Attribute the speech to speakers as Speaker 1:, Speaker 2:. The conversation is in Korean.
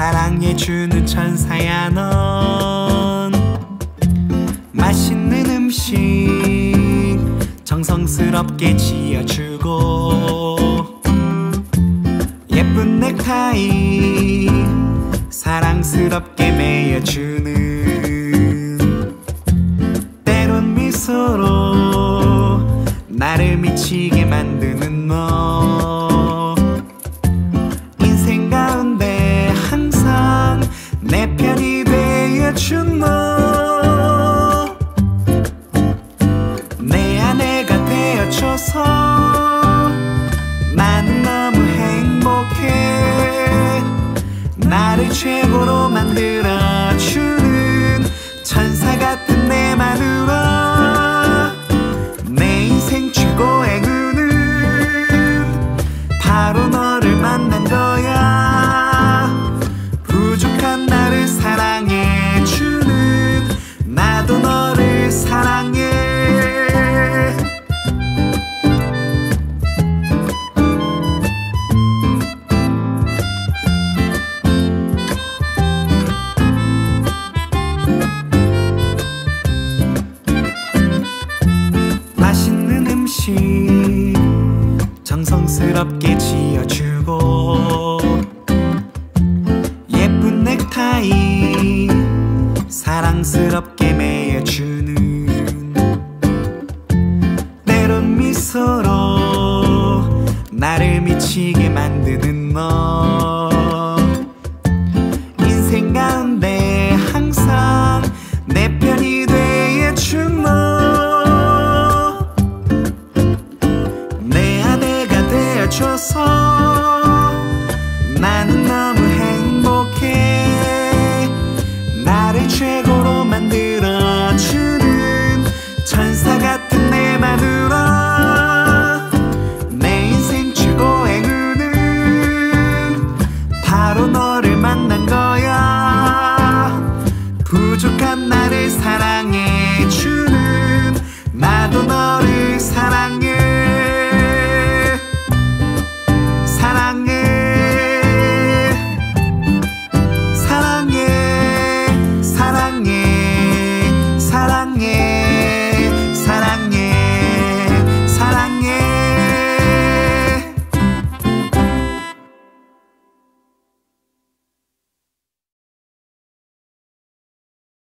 Speaker 1: 사랑해주는 천사야 넌. 맛있는 음식 정성스럽게 지어주고, 예쁜 넥타이 사랑스럽게 매여주는, 때론 미소로 나를 미치게 만드는 너. 인생 가운데 항상 내 편이 되어준 너. 내 아내가 되어줘서 나는 너무 행복해. 나를 최고로 만들어주는 천사 같은 내 마누라. 내 인생 최고의 은은 바로 너를 만난 거야. 부족한 나를 사랑해주는 나도 너를 사랑해. 맛있는 음식 정성스럽게 지어주고, 예쁜 넥타이 사랑스럽게 매여주는, 때론 미소로 나를 미치게 만드는 너. 인생 가운데 항상 내 편이 되어준 너. 내 아내가 되어줘서 나는 너무 행복해. 나를 최고로 만들어주는 천사 같은 내 마누라. 내 인생 최고의 은은 바로 너를 만난 거야. 부족한 나를 사랑해